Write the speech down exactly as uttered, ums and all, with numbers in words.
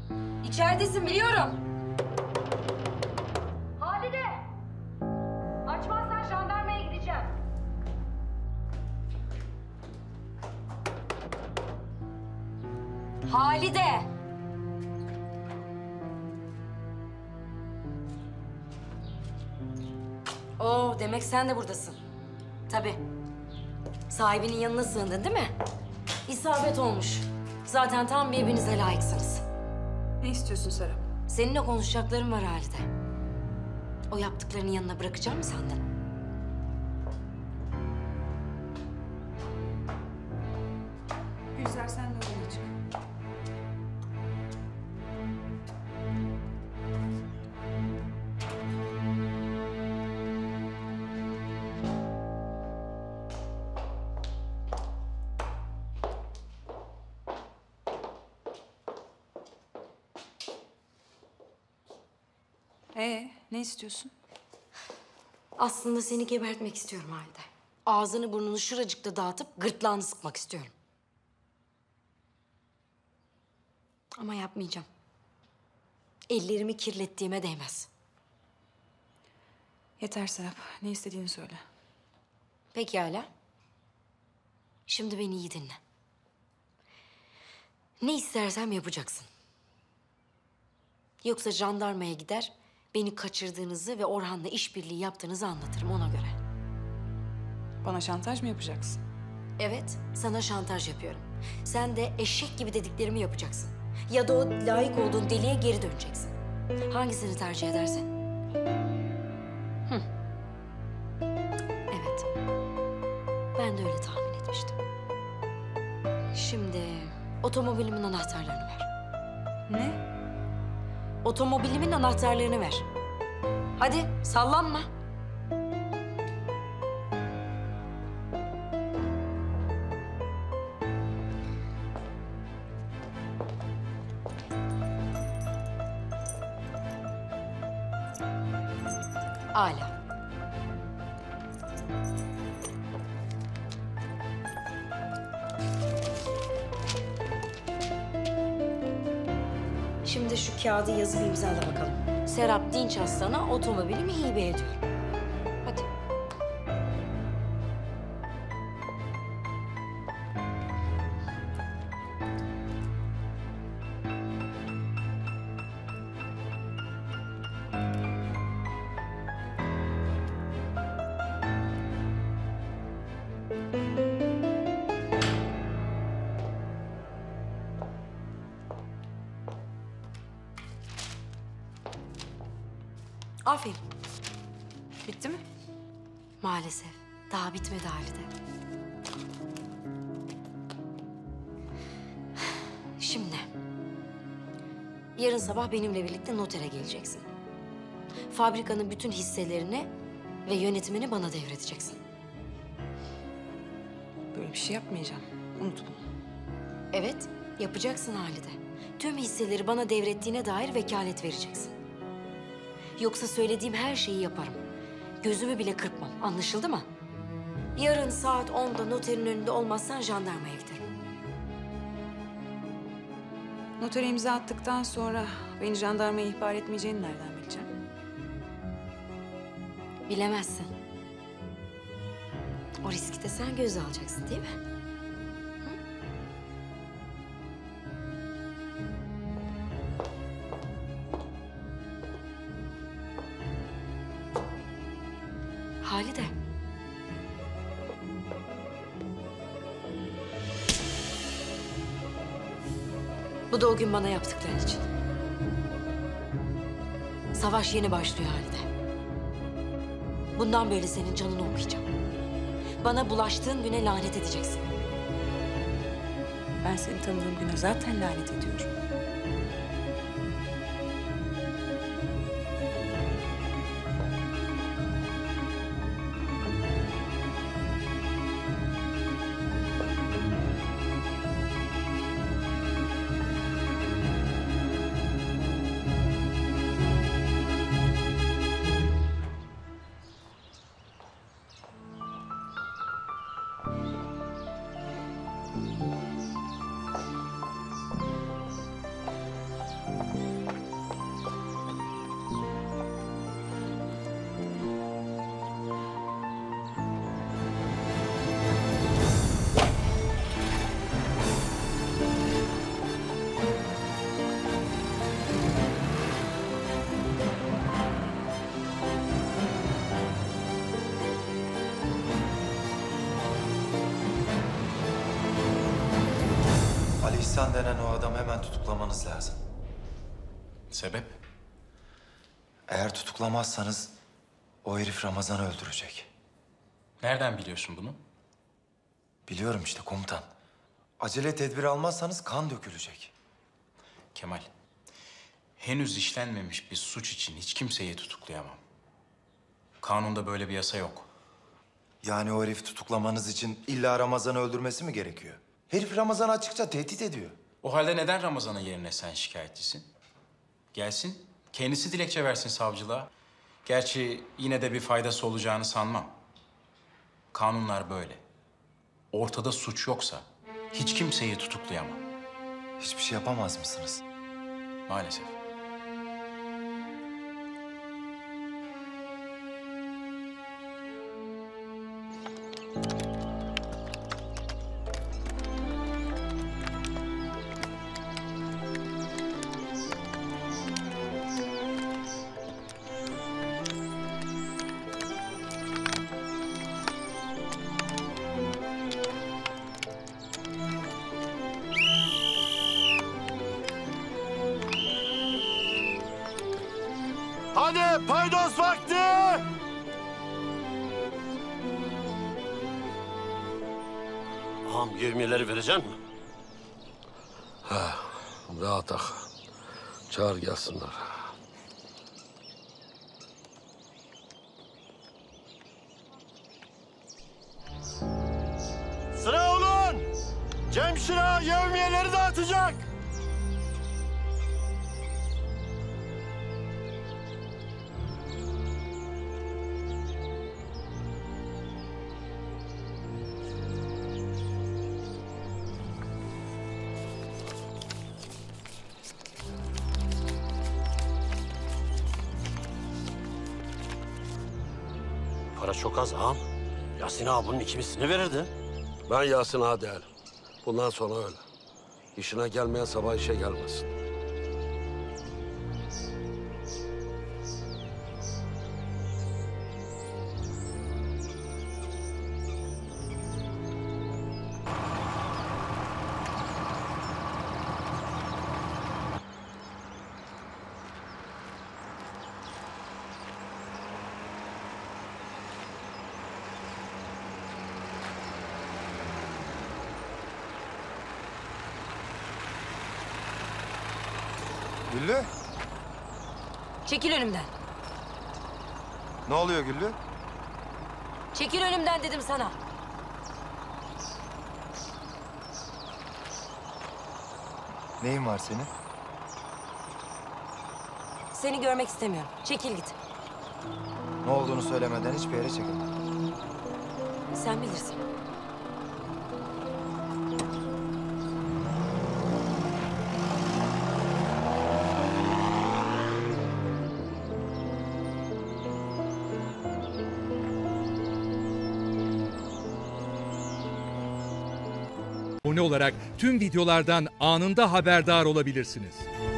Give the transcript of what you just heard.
İçeridesin biliyorum. Halide! Açmazsan jandarmaya gideceğim. Halide! Oo, demek sen de buradasın. Tabii. Sahibinin yanına sığındın değil mi? İsabet olmuş. Zaten tam birbirinize layıksınız. Ne istiyorsun Serap? Seninle konuşacaklarım var Halide. O yaptıklarının yanına bırakacağım mı sandın? Gülser sen de odana çık. Ee, ne istiyorsun? Aslında seni gebertmek istiyorum Halide. Ağzını burnunu şuracıkta dağıtıp gırtlağını sıkmak istiyorum. Ama yapmayacağım. Ellerimi kirlettiğime değmez. Yeter Serap. Ne istediğini söyle. Pekala. Şimdi beni iyi dinle. Ne istersem yapacaksın. Yoksa jandarmaya gider, beni kaçırdığınızı ve Orhan'la işbirliği yaptığınızı anlatırım ona göre. Bana şantaj mı yapacaksın? Evet, sana şantaj yapıyorum. Sen de eşek gibi dediklerimi yapacaksın. Ya da o layık olduğun deliğe geri döneceksin. Hangisini tercih edersin? Hı. Evet. Ben de öyle tahmin etmiştim. Şimdi otomobilimin anahtarlarını ver. Ne? Otomobilimin anahtarlarını ver. Hadi sallanma. Âlâ. Şimdi şu kağıdı yazıp imzala bakalım. Serap Dinçaslan'a otomobilimi hibe ediyorum. Hadi. Aferin. Bitti mi? Maalesef. Daha bitmedi Halide. Şimdi. Yarın sabah benimle birlikte notere geleceksin. Fabrikanın bütün hisselerini ve yönetimini bana devredeceksin. Böyle bir şey yapmayacağım. Unut bunu. Evet, yapacaksın Halide. Tüm hisseleri bana devrettiğine dair vekalet vereceksin. Yoksa söylediğim her şeyi yaparım. Gözümü bile kırpmam. Anlaşıldı mı? Yarın saat onda noterin önünde olmazsan jandarmaya giderim. Notere imza attıktan sonra beni jandarmaya ihbar etmeyeceğini nereden bileceğim? Bilemezsin. O riski de sen göze alacaksın değil mi? Halide. Bu da o gün bana yaptıkların için. Savaş yeni başlıyor Halide. Bundan böyle senin canını okuyacağım. Bana bulaştığın güne lanet edeceksin. Ben seni tanıdığım güne zaten lanet ediyorum. İhsan denen o adamı hemen tutuklamanız lazım. Sebep? Eğer tutuklamazsanız o herif Ramazan'ı öldürecek. Nereden biliyorsun bunu? Biliyorum işte komutan. Acele tedbir almazsanız kan dökülecek. Kemal, henüz işlenmemiş bir suç için hiç kimseyi tutuklayamam. Kanunda böyle bir yasa yok. Yani o herifi tutuklamanız için illa Ramazan'ı öldürmesi mi gerekiyor? Herif Ramazan'ı açıkça tehdit ediyor. O halde neden Ramazan'ın yerine sen şikayetçisin? Gelsin, kendisi dilekçe versin savcılığa. Gerçi yine de bir faydası olacağını sanmam. Kanunlar böyle. Ortada suç yoksa hiç kimseyi tutuklayamam. Hiçbir şey yapamaz mısınız? Maalesef. Hadi paydos vakti! Ağam yevmiyeleri verecek mi? Rahat ak. Çağır gelsinler. Sıra olun! Cemşira yevmiyeleri dağıtacak! Para çok az ağam. Yasin ağa bunun iki mislini verirdi. Ben Yasin ağa değilim. Bundan sonra öyle. İşine gelmeyen sabah işe gelmesin. Güllü, Çekil önümden. ne oluyor Güllü? Çekil önümden dedim sana. Neyin var senin? Seni görmek istemiyorum. Çekil git. Ne olduğunu söylemeden hiçbir yere çekilme. Sen bilirsin. Abone olarak tüm videolardan anında haberdar olabilirsiniz.